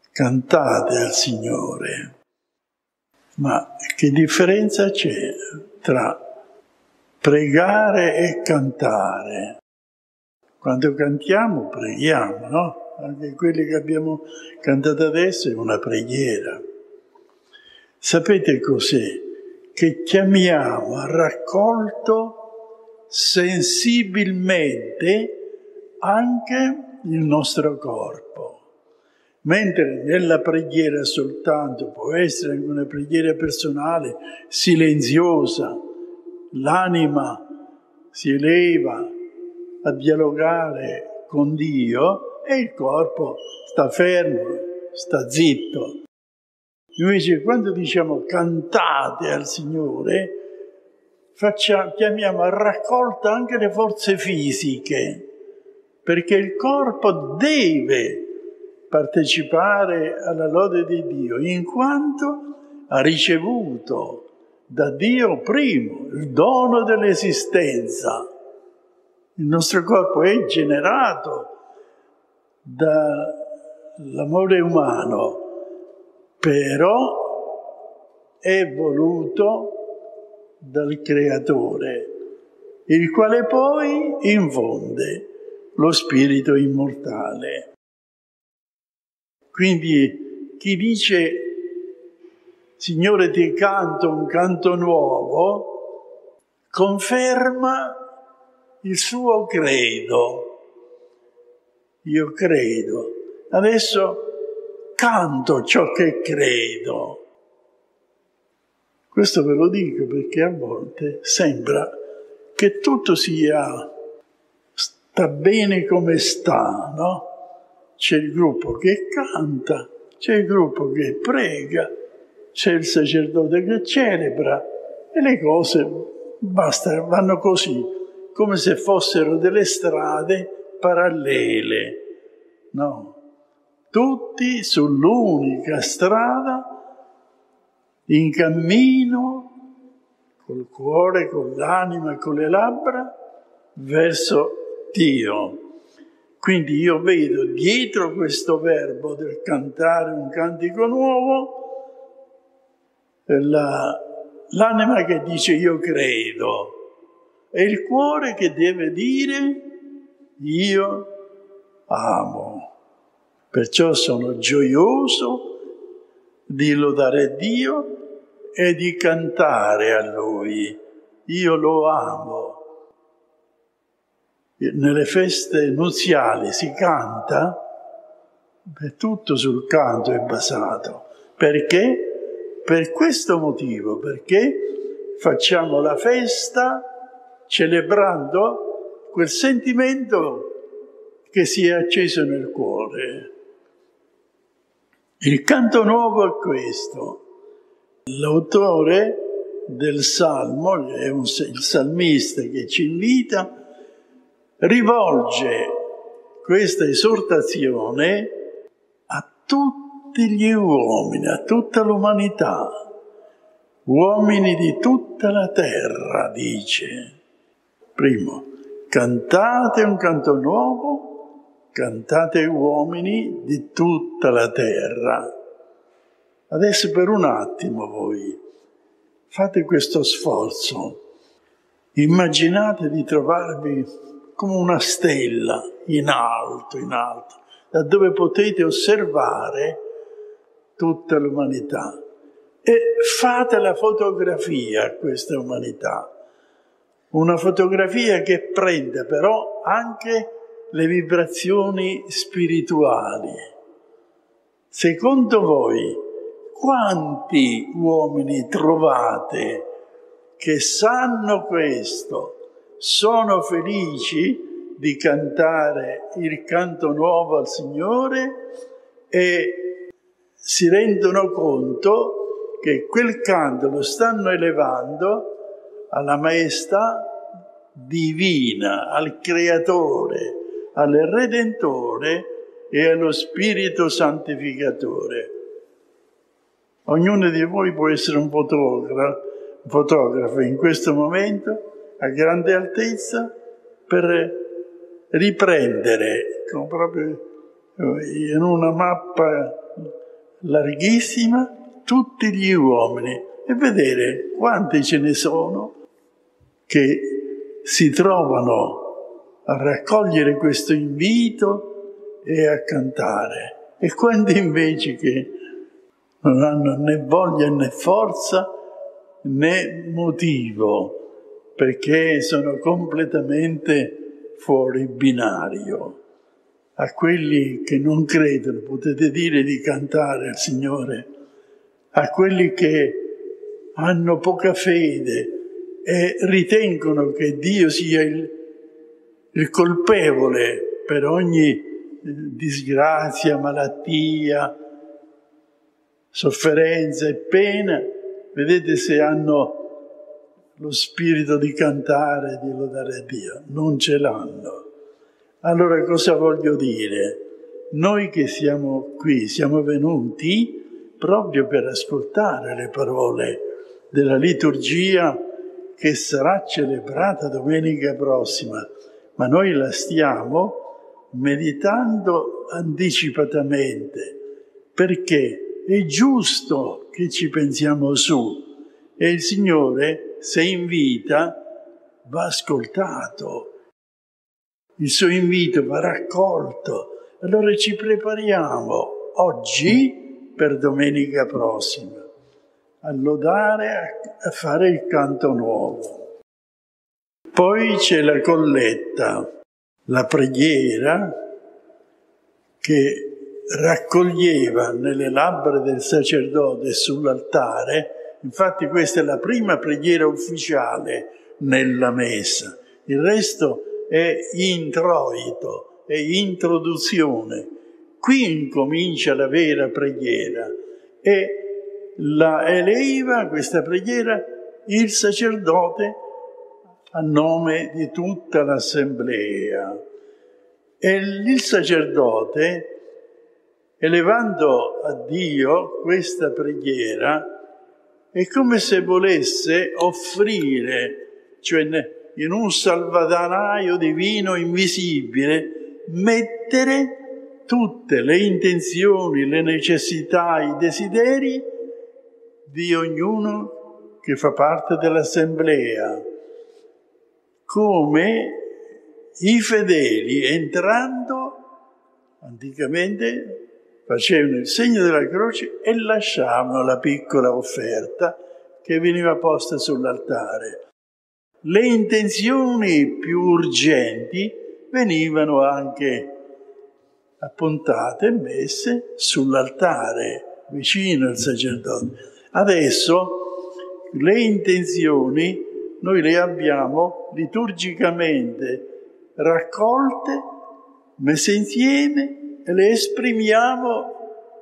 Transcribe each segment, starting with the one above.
cantate al Signore. Ma che differenza c'è tra pregare e cantare? Quando cantiamo, preghiamo, no? Anche quelli che abbiamo cantato adesso è una preghiera. Sapete cos'è? Che chiamiamo a raccolto sensibilmente anche il nostro corpo. Mentre nella preghiera soltanto, può essere anche una preghiera personale, silenziosa, l'anima si eleva a dialogare con Dio e il corpo sta fermo, sta zitto. Invece quando diciamo cantate al Signore, chiamiamo a raccolta anche le forze fisiche, perché il corpo deve partecipare alla lode di Dio, in quanto ha ricevuto da Dio primo il dono dell'esistenza. Il nostro corpo è generato dall'amore umano, però è voluto dal Creatore, il quale poi infonde lo spirito immortale. Quindi chi dice Signore ti canto un canto nuovo, conferma il suo credo. Io credo, adesso canto ciò che credo. Questo ve lo dico perché a volte sembra che tutto sta bene come sta, no? C'è il gruppo che canta, c'è il gruppo che prega, c'è il sacerdote che celebra e le cose vanno così, come se fossero delle strade parallele, no? Tutti sull'unica strada, in cammino, col cuore, con l'anima e con le labbra, verso Dio. Quindi io vedo dietro questo verbo del cantare un cantico nuovo, l'anima che dice io credo, e il cuore che deve dire io amo. Perciò sono gioioso di lodare Dio e di cantare a Lui. Io lo amo. Nelle feste nuziali si canta, tutto sul canto è basato. Perché? Per questo motivo, perché facciamo la festa celebrando quel sentimento che si è acceso nel cuore. Il canto nuovo è questo. L'autore del Salmo, è il salmista che ci invita, rivolge questa esortazione a tutti gli uomini, a tutta l'umanità, uomini di tutta la terra, dice. Primo, cantate un canto nuovo, cantate uomini di tutta la terra. Adesso per un attimo voi fate questo sforzo. Immaginate di trovarvi come una stella in alto, da dove potete osservare tutta l'umanità. E fate la fotografia a questa umanità. Una fotografia che prende però anche le vibrazioni spirituali. Secondo voi, quanti uomini trovate che sanno questo, sono felici di cantare il canto nuovo al Signore e si rendono conto che quel canto lo stanno elevando alla maestà divina, al Creatore, al Redentore e allo Spirito Santificatore. Ognuno di voi può essere un fotografo in questo momento a grande altezza per riprendere proprio in una mappa larghissima, tutti gli uomini, e vedere quanti ce ne sono che si trovano a raccogliere questo invito e a cantare, e quanti invece che non hanno né voglia né forza né motivo, perché sono completamente fuori binario. A quelli che non credono potete dire di cantare al Signore, a quelli che hanno poca fede e ritengono che Dio sia il colpevole per ogni disgrazia, malattia, sofferenza e pena, vedete se hanno lo spirito di cantare, di lodare Dio. Non ce l'hanno. Allora cosa voglio dire? Noi che siamo qui, siamo venuti proprio per ascoltare le parole della liturgia che sarà celebrata domenica prossima, ma noi la stiamo meditando anticipatamente, perché è giusto che ci pensiamo su, e il Signore, se invita, va ascoltato, il suo invito va raccolto. Allora ci prepariamo oggi per domenica prossima a lodare, a fare il canto nuovo. Poi c'è la colletta, la preghiera che raccoglieva nelle labbra del sacerdote sull'altare. Infatti questa è la prima preghiera ufficiale nella messa. Il resto è introito, è introduzione. Qui incomincia la vera preghiera e la eleva questa preghiera il sacerdote a nome di tutta l'assemblea. E il sacerdote, elevando a Dio questa preghiera, è come se volesse offrire, cioè in un salvadanaio divino invisibile, mettere tutte le intenzioni, le necessità, i desideri di ognuno che fa parte dell'assemblea, come i fedeli entrando, anticamente facevano il segno della croce e lasciavano la piccola offerta che veniva posta sull'altare. Le intenzioni più urgenti venivano anche appuntate e messe sull'altare, vicino al sacerdote. Adesso le intenzioni noi le abbiamo liturgicamente raccolte, messe insieme e le esprimiamo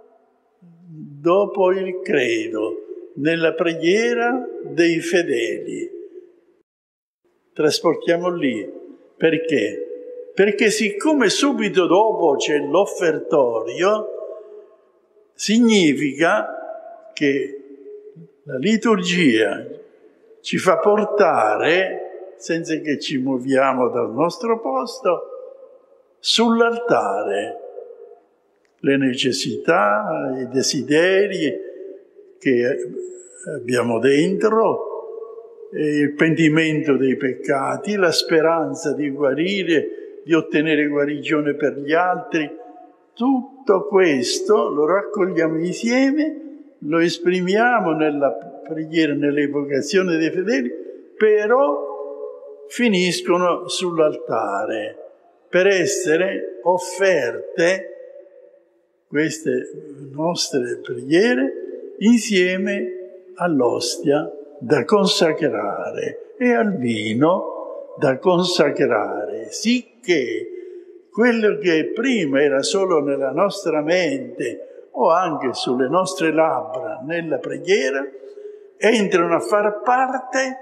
dopo il credo, nella preghiera dei fedeli. Trasportiamo lì. Perché? Perché siccome subito dopo c'è l'offertorio, significa che la liturgia ci fa portare, senza che ci muoviamo dal nostro posto, sull'altare le necessità, i desideri che abbiamo dentro, il pentimento dei peccati, la speranza di guarire, di ottenere guarigione per gli altri. Tutto questo lo raccogliamo insieme, lo esprimiamo nella preghiera, nell'evocazione dei fedeli, però finiscono sull'altare per essere offerte queste nostre preghiere insieme all'ostia da consacrare e al vino da consacrare, sicché quello che prima era solo nella nostra mente o anche sulle nostre labbra nella preghiera, entrano a far parte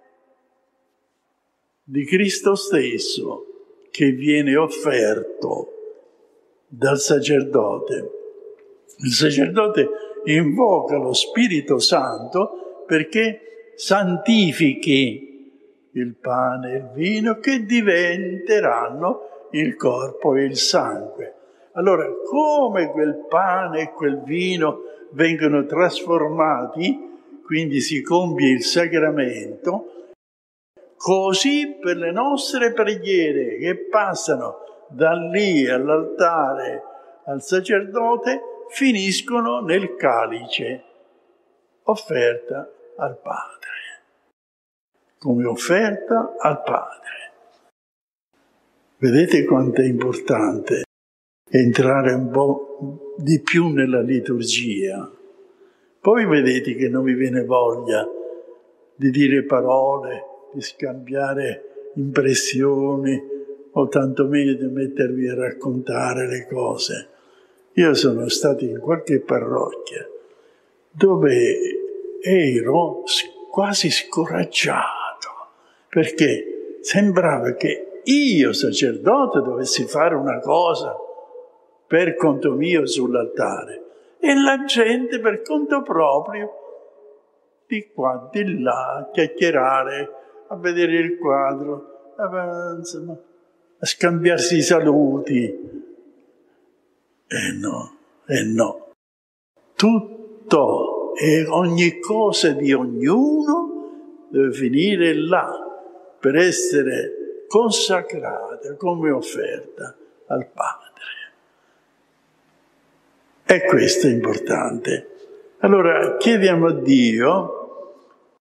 di Cristo stesso che viene offerto dal sacerdote. Il sacerdote invoca lo Spirito Santo perché santifichi il pane e il vino che diventeranno il corpo e il sangue. Allora, come quel pane e quel vino vengono trasformati, quindi si compie il sacramento, così per le nostre preghiere che passano da lì all'altare al sacerdote finiscono nel calice, offerta al Padre, come offerta al Padre. Vedete quanto è importante entrare un po' di più nella liturgia. Poi vedete che non vi viene voglia di dire parole, di scambiare impressioni o tantomeno di mettervi a raccontare le cose. Io sono stato in qualche parrocchia dove ero quasi scoraggiato, perché sembrava che io, sacerdote, dovessi fare una cosa per conto mio sull'altare e la gente per conto proprio di qua, di là, a chiacchierare, a vedere il quadro, insomma, a scambiarsi i saluti. No. Tutto e ogni cosa di ognuno deve finire là per essere consacrata come offerta al Padre. E questo è importante. Allora chiediamo a Dio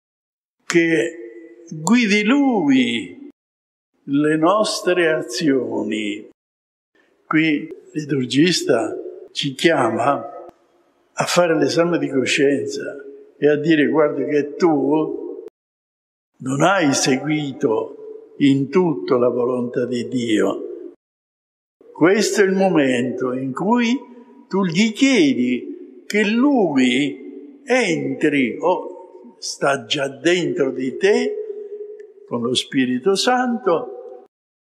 che guidi Lui le nostre azioni. Qui il liturgista ci chiama a fare l'esame di coscienza e a dire: guarda che tu non hai seguito in tutto la volontà di Dio. Questo è il momento in cui tu gli chiedi che Lui entri o sta già dentro di te con lo Spirito Santo,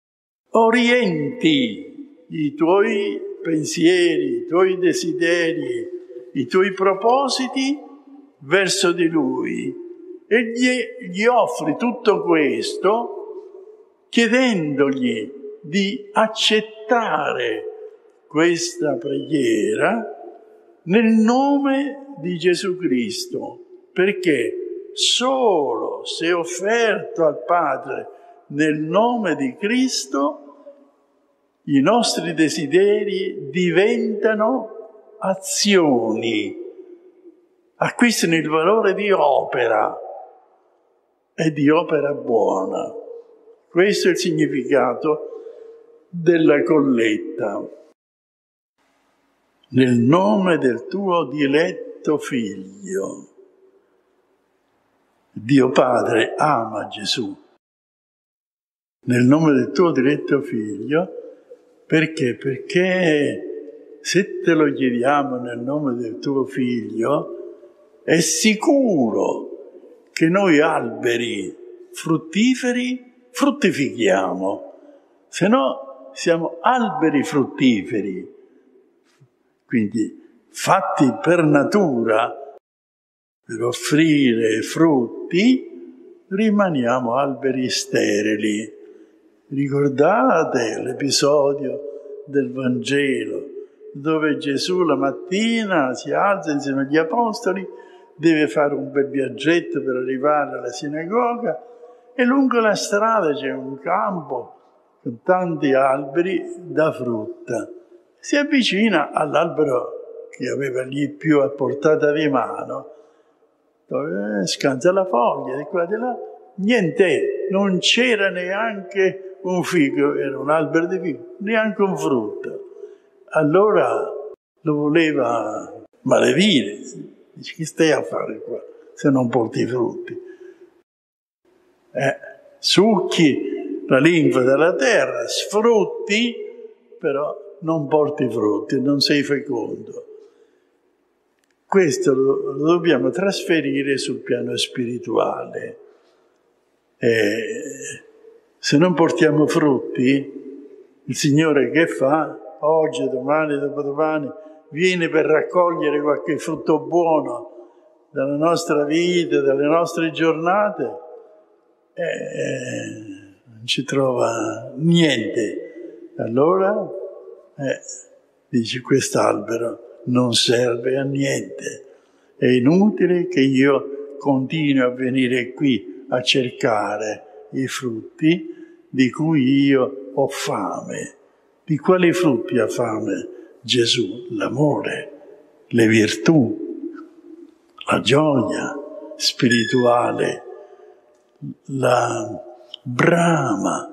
orienti i tuoi pensieri, i tuoi desideri, i tuoi propositi verso di Lui e gli offri tutto questo chiedendogli di accettare questa preghiera nel nome di Gesù Cristo, perché solo se offerto al Padre nel nome di Cristo i nostri desideri diventano azioni, acquistano il valore di opera e di opera buona. Questo è il significato della colletta. Nel nome del tuo diletto Figlio. Dio Padre ama Gesù. Nel nome del tuo diletto Figlio, perché? Perché se te lo chiediamo nel nome del tuo Figlio, è sicuro che noi alberi fruttiferi fruttifichiamo, se no siamo alberi fruttiferi. Quindi fatti per natura, per offrire frutti, rimaniamo alberi sterili. Ricordate l'episodio del Vangelo, dove Gesù la mattina si alza insieme agli apostoli, deve fare un bel viaggetto per arrivare alla sinagoga e lungo la strada c'è un campo con tanti alberi da frutta. Si avvicina all'albero che aveva lì più a portata di mano, dove scansa la foglia di qua e di là, niente, non c'era neanche un fico, era un albero di fico, neanche un frutto. Allora lo voleva maledire, dice: che stai a fare qua se non porti i frutti? Succhi la linfa dalla terra, sfrutti, però non porti frutti, non sei fecondo. Questo lo dobbiamo trasferire sul piano spirituale. Se non portiamo frutti, il Signore che fa? Oggi, domani, dopodomani, viene per raccogliere qualche frutto buono dalla nostra vita, dalle nostre giornate, non ci trova niente. Allora dice quest'albero non serve a niente, è inutile che io continui a venire qui a cercare i frutti di cui io ho fame. Di quali frutti ha fame Gesù? L'amore, le virtù, la gioia spirituale, la brama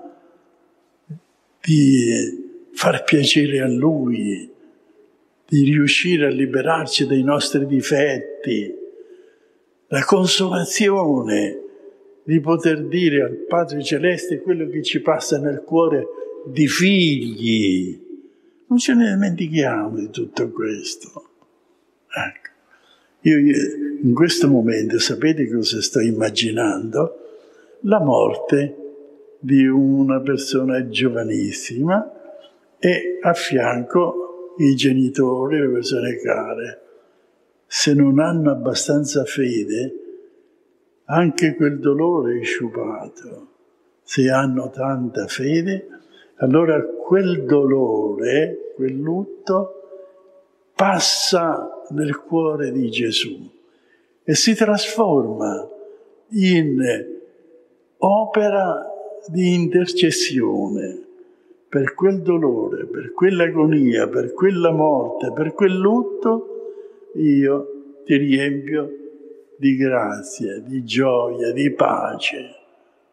di far piacere a Lui, di riuscire a liberarci dai nostri difetti, la consolazione di poter dire al Padre Celeste quello che ci passa nel cuore di figli. Non ce ne dimentichiamo di tutto questo. Ecco. Io in questo momento, sapete cosa sto immaginando? La morte di una persona giovanissima e a fianco i genitori, le persone care. Se non hanno abbastanza fede, anche quel dolore è sciupato. Se hanno tanta fede, allora quel dolore, quel lutto, passa nel cuore di Gesù e si trasforma in opera di intercessione per quel dolore, per quell'agonia, per quella morte, per quel lutto. Io ti riempio di grazia, di gioia, di pace.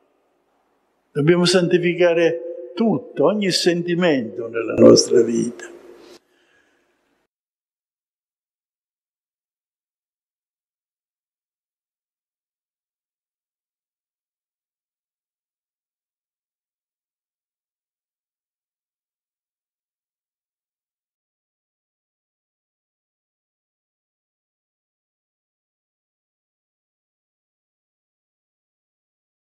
Dobbiamo santificare tutto, ogni sentimento nella nostra vita.